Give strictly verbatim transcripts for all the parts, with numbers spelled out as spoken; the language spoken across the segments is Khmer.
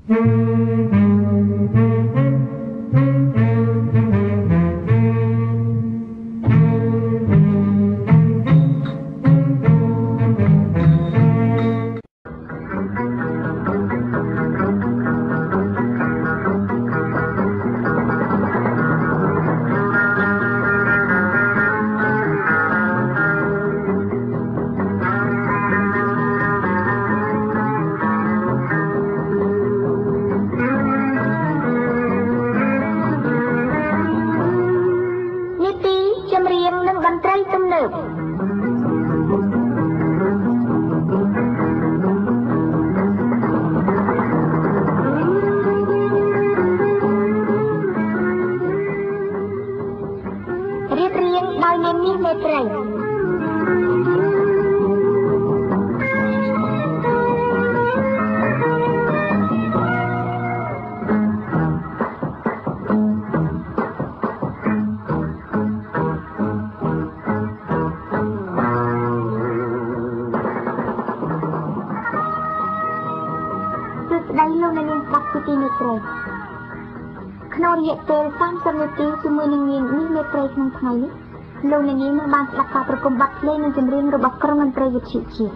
លោកអ្នកនាងនឹងបានស្ដាប់ការប្រគំបទភ្លេងនិងចម្រៀងរបស់ក្រុមតន្ត្រីវិទ្យុជាតិ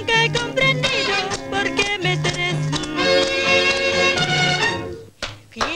Quiero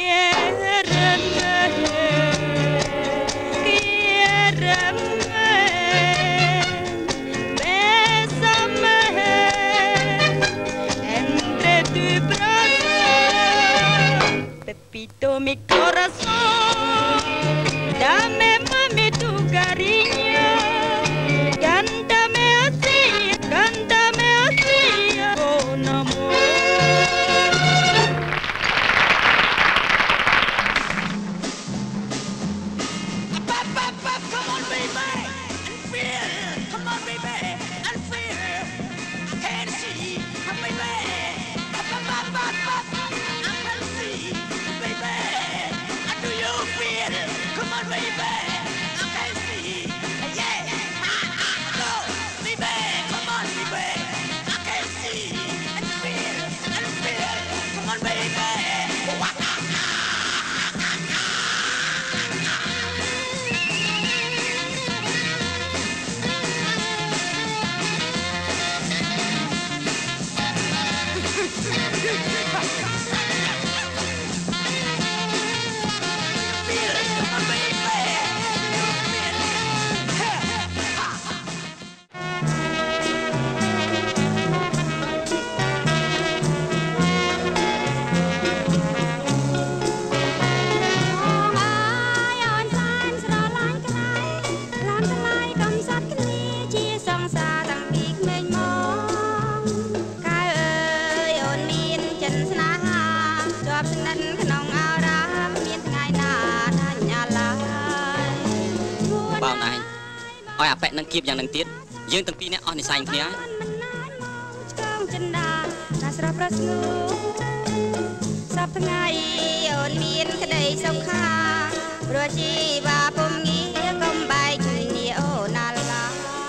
ឲ្យអាប៉ែនឹងគៀបយ៉ាងនឹងទៀតយើងទាំងពីរនាក់អស់និស័យគ្នាចិនដាណាស្រស់ប្រស្ងួសពថ្ងៃអូនមានក្តីសុខាព្រោះជីវាពុំងារកំបែកគ្នាអូណាឡា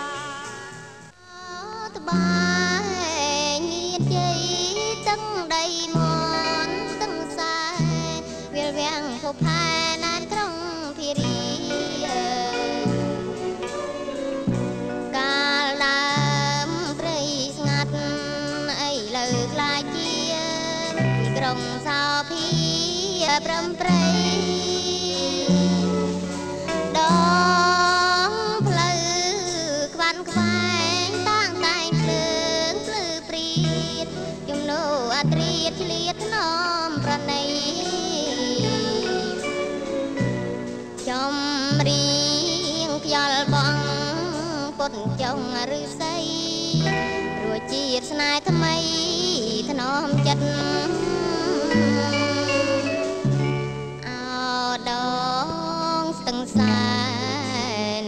ត្បាយញៀនជ័យទឹកដីមនទឹកខ្សែវាលវាំងភពផែណានក្រុងភារីកាលដើមព្រៃស្ងាត់អីលើក្លាយជាពីក្រុងសោភីប្រំប្រៃដងផ្លូវក្វាន់ក្វែងតាំងតែងភ្លើងភ្លឺព្រៀតជំនោអត្រៀតឆ្លៀតថ្នមប្រណីចំរៀងខ្យល់បងពុតចុងឫស្សីរួចជាតិស្នេហ៍ថ្មីថ្នមចិត្តអោដងស្ទឹងសែន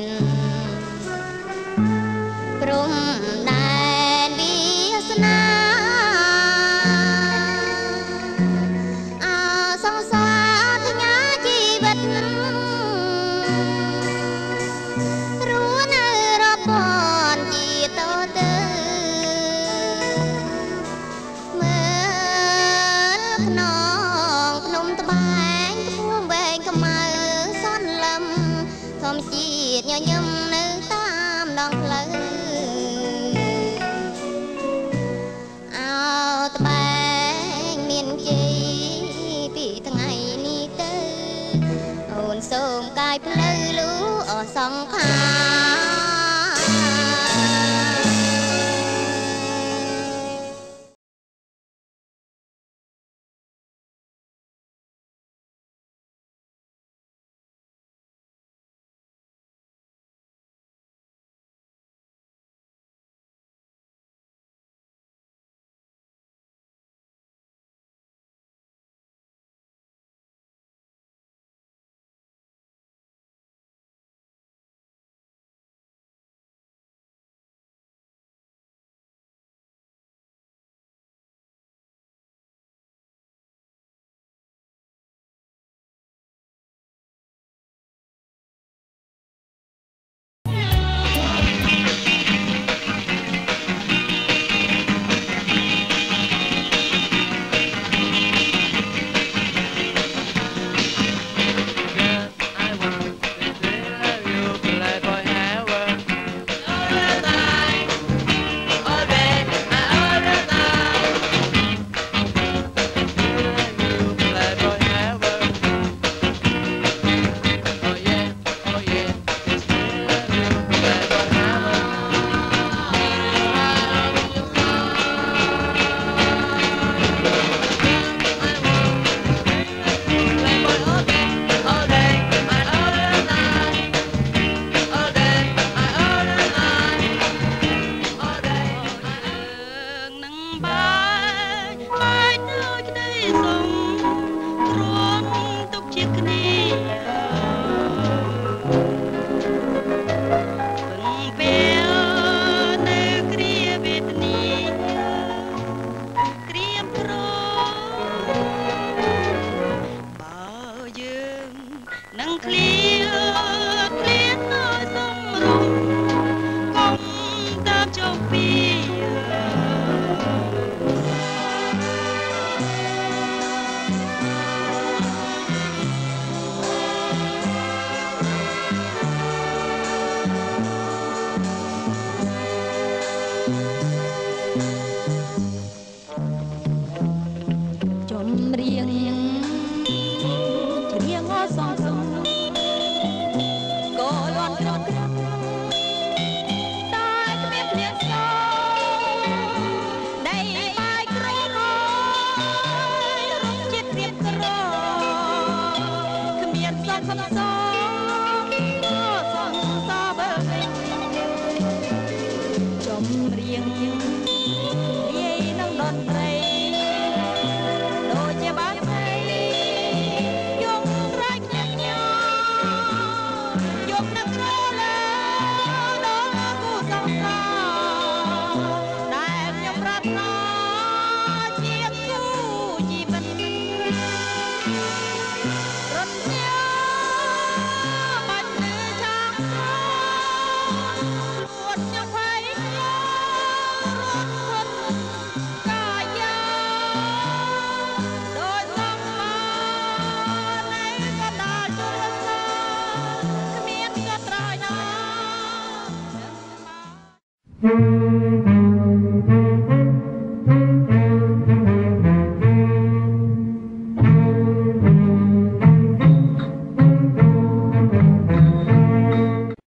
ព្រំដែនវាសនាអោសង្សារថ្ញាជីវិតរួនៅរាប់ពាន់ជាតទៅមើលខ្នងភ្នំត្បែងខ្ពស់វែងខ្មៅសន្លឹមធម្មជាតិញញឹមនៅតាមដងផ្លូវអោត្បែងមានជ័យពីថ្ងៃនេះទៅអូនសូមកាយផ្លូវលូអសង្ខា Thank you.